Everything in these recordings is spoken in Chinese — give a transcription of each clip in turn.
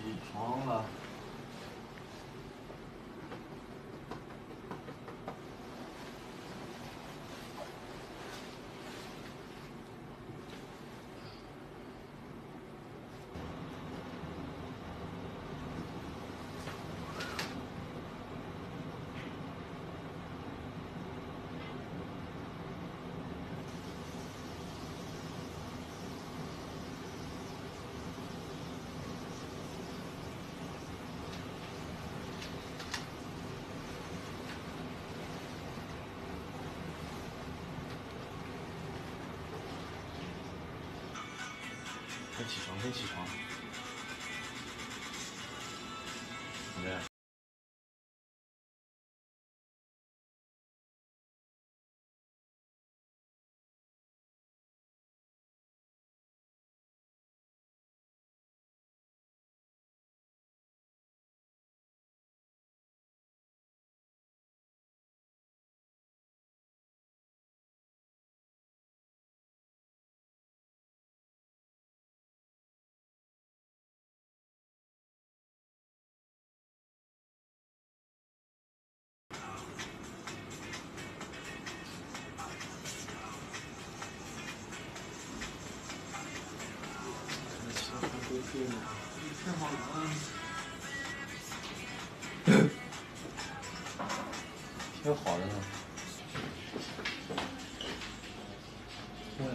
床了。快起床，快起床！怎么样？太好了，挺好的呢。对。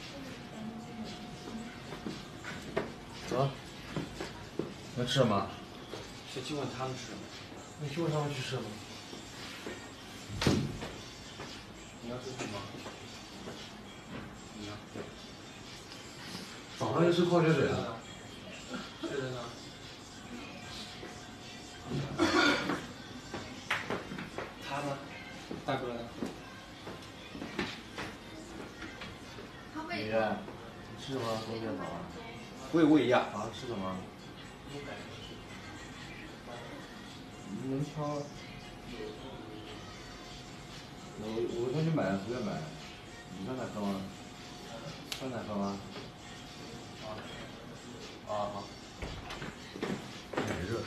走。要吃什么？ 先去问他们吃。 你去问他们去吃什么？ 你要吃什么？你呢？ 早上就吃矿泉水了。 睡的呢？他呢？大哥呢？ 雨，你吃什么东西早上？ 喂呀。 早上吃什么？你能挑？我先去买，随便买。你酸奶喝吗？酸奶喝吗？好。奶热。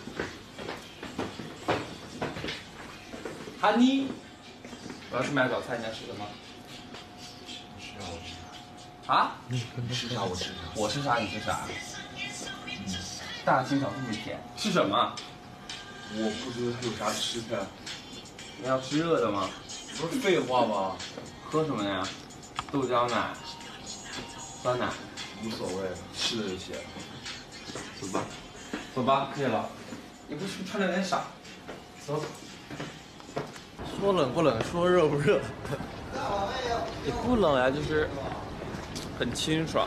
哈尼，我要去买早餐，你要吃什么？ 吃啥我吃啥。 啊？ 吃啥我吃啥。 我吃啥你吃啥？大清早这么甜，吃什么？ 我不知道有啥吃的。 你要吃热的吗？ 不是废话吗？ 喝什么呀？豆浆奶、酸奶， 无所谓，吃的就行。走吧。 走吧，可以了。你不是穿的有点傻？ 走。说冷不冷，说热不热。 也不冷呀，就是很清爽。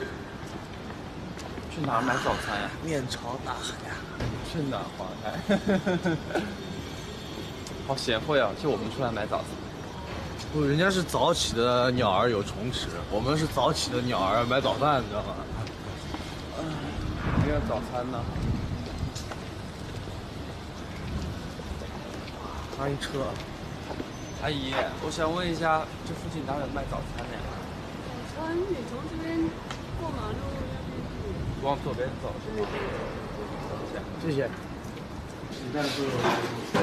去哪儿买早餐呀？ 面朝大海呀。 去哪儿黄海？好贤惠啊！就我们出来买早餐。 不，人家是早起的鸟儿有虫吃，我们是早起的鸟儿买早饭，你知道吗？ 没有早餐呢。 阿姨车。 阿姨，我想问一下，这附近哪有卖早餐的呀？ 早餐你从这边过马路那边。 往左边走是吗？ 谢谢。皮蛋瘦肉粥。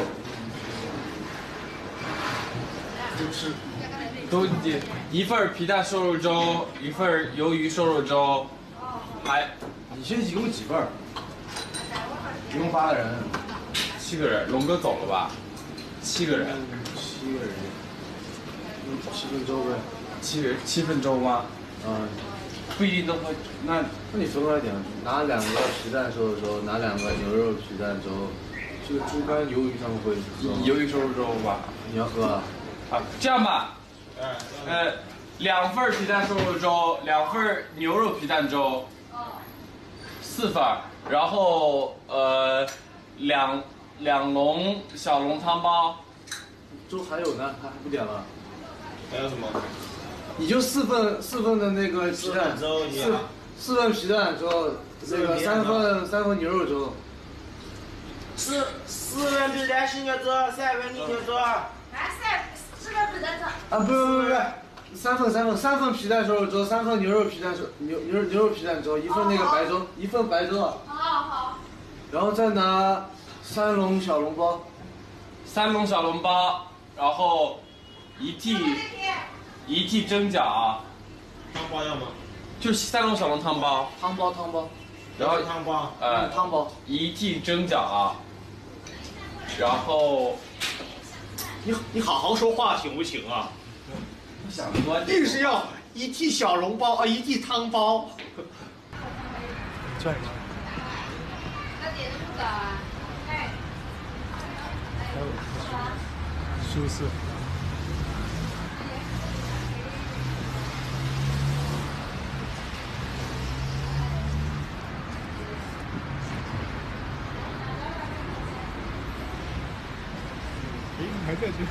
就吃。 都一份皮蛋瘦肉粥，一份鱿鱼瘦肉粥，还你现在一共几份？一共8个人。 7个人，龙哥走了吧？7个人。 7个人。7份粥呗。 7份粥吗？ 嗯。 不一定都喝，那你分开点，拿2个皮蛋瘦肉粥，拿2个牛肉皮蛋粥，这个猪肝鱿鱼他们会鱿鱼瘦肉粥吧？ 你要喝啊？ 啊，这样吧，2份皮蛋瘦肉粥，2份牛肉皮蛋粥，4份，然后两笼小笼汤包。 粥还有呢，还不点了？ 还有什么？ 你就4份的那个皮蛋粥 ，4份皮蛋粥，那个3份牛肉粥。 4份皮蛋细牛粥，3份泥牛粥。 4份皮蛋粥。 啊不，3份皮蛋瘦肉粥，3份牛肉皮蛋牛肉皮蛋粥，1份那个白粥，1份白粥。 好。 然后再拿3笼小笼包 ，3笼小笼包，然后1屉蒸饺， 汤包要吗？ 就是3笼小笼汤包， 汤包， 然后汤包， 汤包 1屉蒸饺，然后你好好说话行不行啊？ 不想说， 硬是要1屉小笼包啊，1屉汤包。 转一圈。 那点的不早啊？哎。 舒适。 还在这。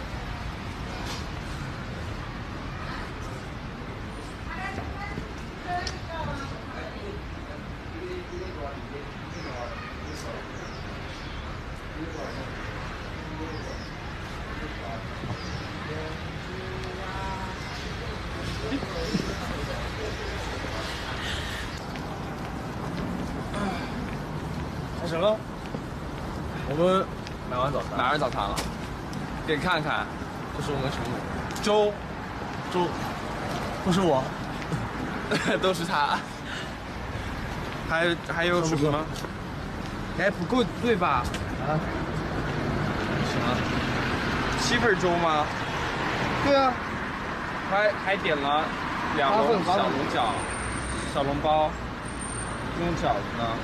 开始了，我们买完早餐， 买完早餐了，给你看看， 这是我们什么？ 粥， 不是我， 都是他。还有什么吗？哎，不够对吧？ 啊？什么 7份粥吗？ 对啊， 还点了2笼小笼饺、小笼包，用饺子呢。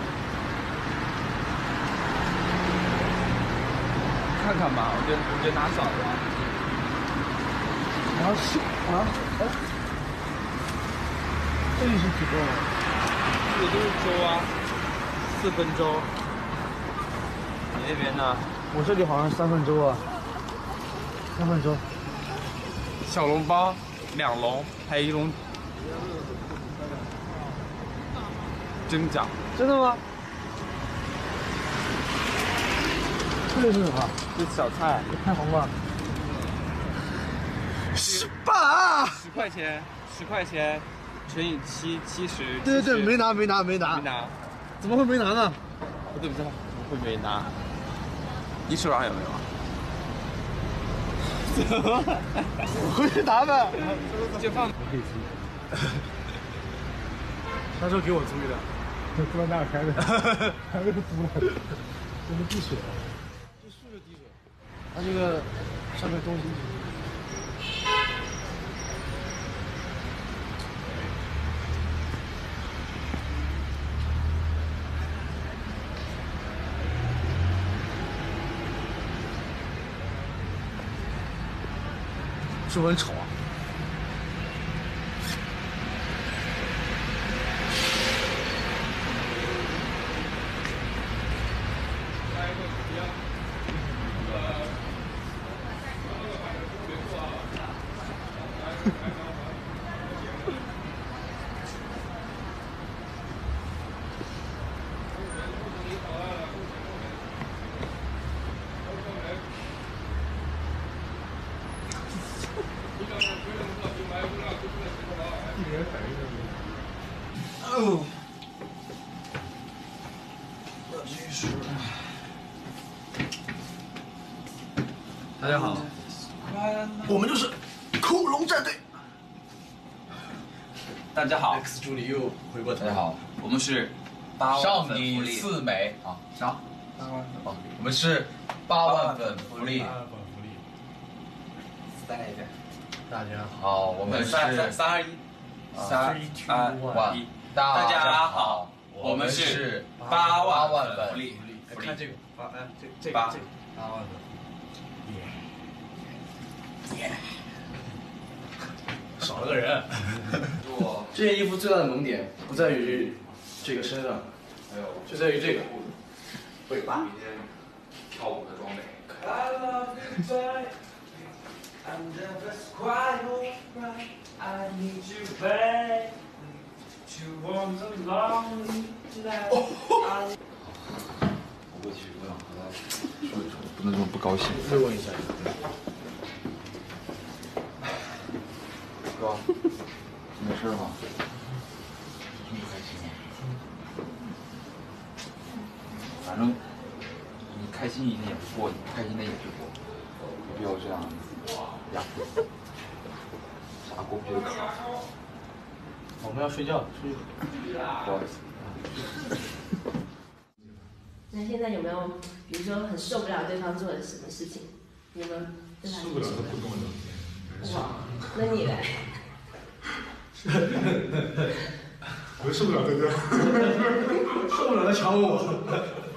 看看吧，我就拿饺子。 这里是几个？ 这个都是粥啊，4份粥。你那边呢？ 我这里好像是3份粥啊，3份粥。 小笼包2笼，还有1笼蒸饺。 真的吗？这是什么？ 这小菜开黄瓜。 10块钱，10块钱乘以7，70。 对，没拿。 没拿， 怎么会没拿呢？ 我怎么知道？怎么会没拿？你手上有没有啊？ 我回去拿呗。 就放。 可以租。他说给我租的，不知道哪开的，还没有租呢。这是滴水啊，这竖着滴水。它这个上面东西。是不是很丑啊？哦，要继续。大家好，我们就是恐龙战队。 大家好， X 助理又回过头。 大家好， 我们是8 少万粉福女利。 4枚啊，啥？ 8万粉。 哦，我们是8万粉福利。 8万粉福利。 再来一遍。 大家好， 好，我们是 3、2、1，大家好，我们是8万粉福利。 看这个，这 8 8万粉。少了个人。 这件衣服最大的萌点不在于这个身上，就在于这个尾巴。 跳舞的装备。 我过去，我想和他说一说，不能这么不高兴。 慰问一下。 哥，没事吧？这么不开心吗？ 反正你开心一天也不过，你不开心的也不过，没必要这样压迫。啥过不去的坎。 我们要睡觉， 不好意思。 那现在有没有，比如说很受不了对方做的什么事情？有没有对他？受不了他不跟我聊天。哇，那你来。 我受不了这个。 受不了他强吻我。